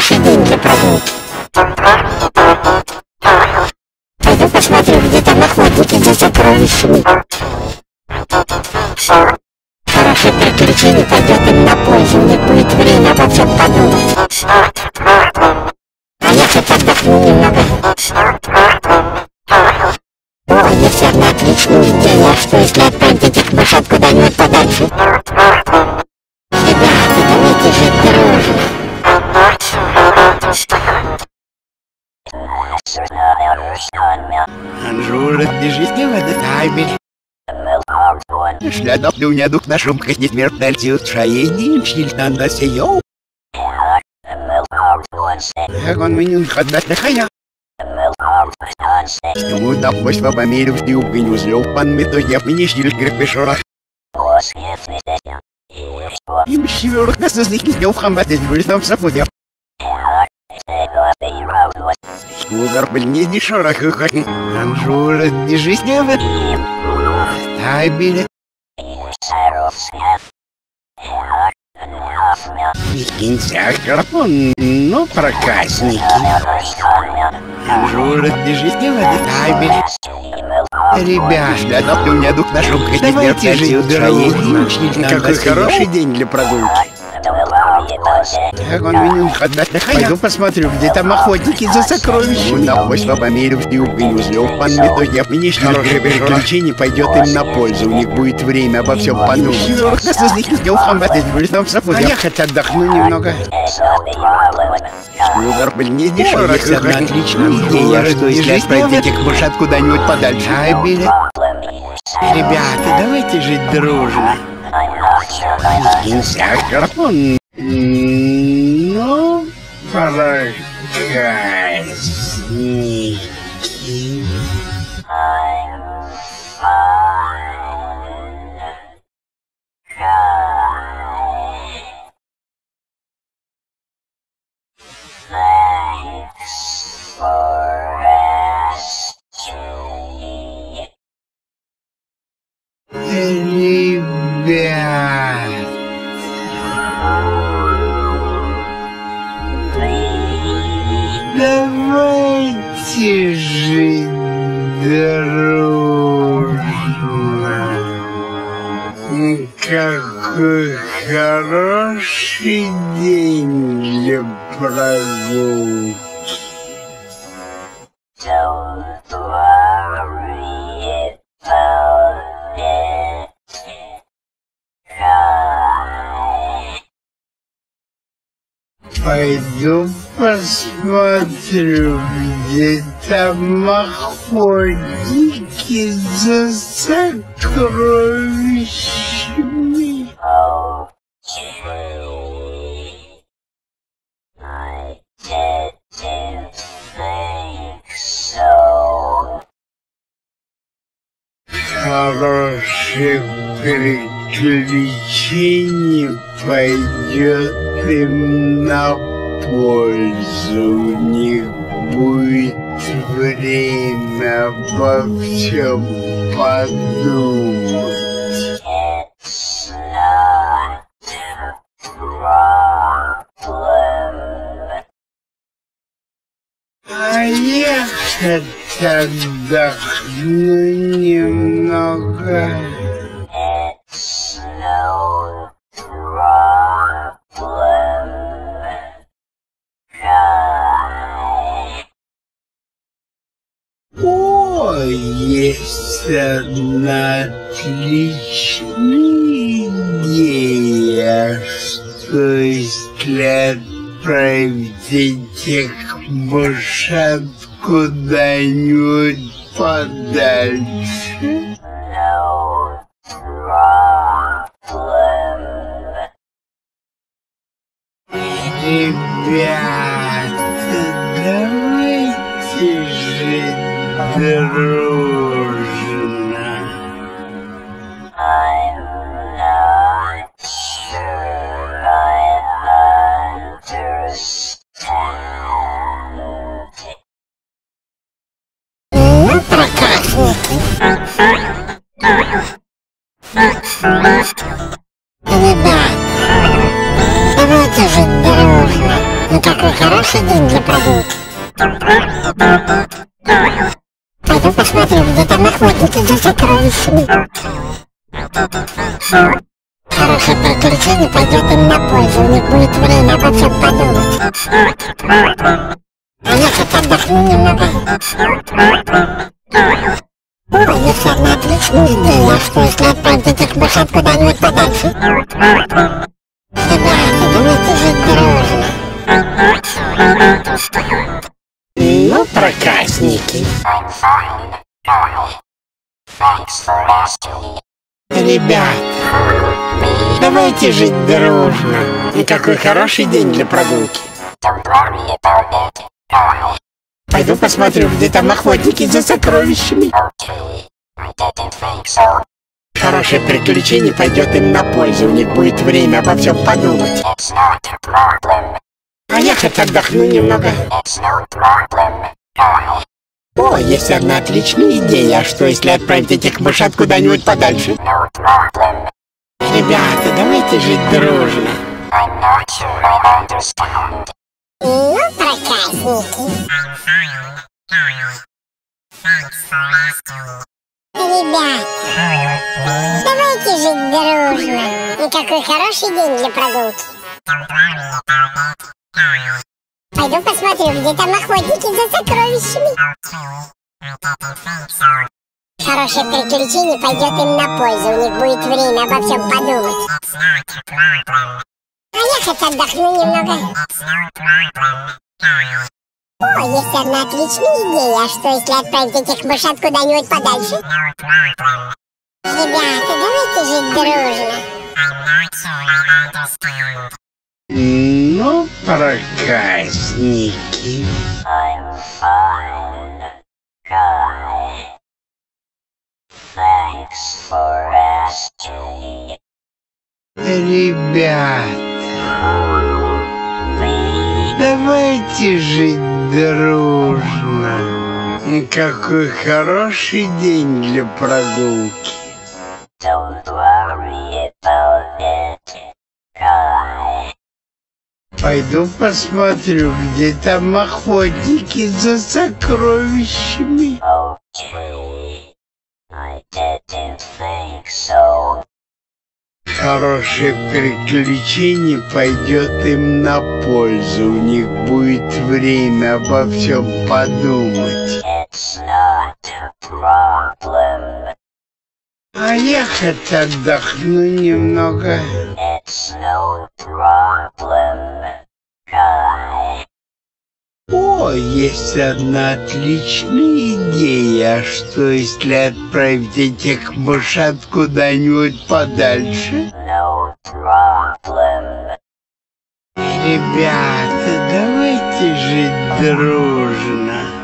хороший день для прогулки. Пойду посмотрю, где там охотники за сокровищами. Хорошее приключение пойдет им на пользу, у них будет время обо всем подумать. А я хоть отдохну немного. О, есть одна отличная идея. А что если отправить этих мышат куда-нибудь подальше? Ребята, давайте жить дружно. Анжура, держите в этот тайме. Śladów duniadów na szumkach nieśmiertelcy utrzajeni, śliltan na seją. Jak on mnie chodać na chaya. Ему на почва померив и убил злёв пан мы то я мне щель крепешора. Им щевёрок нас из них не ухамбатить будет нам сапудя. Скугар блин не шорох хохот. Анжура, держись не в тай билет. Кинцах гарпун, ну проказники. Анжура, держите в этот тайме. Ребята, у меня дух нашел, давайте жить дружно. Какой хороший день для прогулки. Как он меня отдать на хая? Пойду посмотрю, где там охотники за сокровищами. На почва померив и убил узлов пан то я мне хорошее приключение пойдет им на пользу. У них будет время обо всем подумать. Нас из них не ухамбатить будет нам сапог. А я хоть отдохну немного. Скугар, блин, не дешево. Есть одна отличная идея, что если отправить этих мышат куда-нибудь подальше. Ребята, давайте жить дружно. Кинцах гарпун. Ну, проказники. Ребят, давайте жить дружно. Какой хороший день для прогулки. Пойду посмотрю, где там охотники за сокровищами. Хорошее приключение пойдет им на пользу. У них будет время обо всем подумать. А я хоть отдохну немного. О, есть одна отличная идея, что если отправить этих мышат куда-нибудь подальше. Ребята, давайте жить дружно. I'm not sure I understand. Ну, проказники. Ребята, давайте жить дружно. Ну, какой хороший хороший день для прогулки. Пойду посмотрю, где там охотники за сокровищами. Хорошее приключение пойдет им на пользу, у них будет время обо всем подумать. А я хоть отдохну немного. О, есть одна отличная идея, что если отправить этих мышат куда-нибудь подальше? Ребята, давайте жить дружно. Ну, проказники. Ребят, давайте жить дружно. И какой хороший день для прогулки. Пойду посмотрю, где там охотники за сокровищами. Хорошее приключение пойдет им на пользу, у них будет время обо всем подумать. А я хоть отдохну немного. О, есть одна отличная идея. А что, если отправить этих мышат куда-нибудь подальше? Ребята, давайте жить дружно. Ну, проказники. Ребят, давайте жить дружно. И какой хороший день для прогулки. Пойду посмотрю, где там охотники за сокровищами. Хорошее приключение пойдет им на пользу, у них будет время обо всем подумать. А я хоть отдохну немного. О, есть одна отличная идея. А что, если отправить этих мышат куда-нибудь подальше? Ребята, давайте жить дружно. Ну, проказники. I'm fine, guy. Thanks for asking. Ребят, давайте жить дружно. Какой хороший день для прогулки. Don't worry about it, guy. Пойду посмотрю, где там охотники за сокровищами. Okay, I didn't think so. Хорошее приключение пойдет им на пользу, у них будет время обо всем подумать. It's not a problem. А я хоть отдохну немного. It's no problem, guy. О, есть одна отличная идея. А что, если отправить этих мышат куда-нибудь подальше? No problem. Ребята, давайте жить дружно.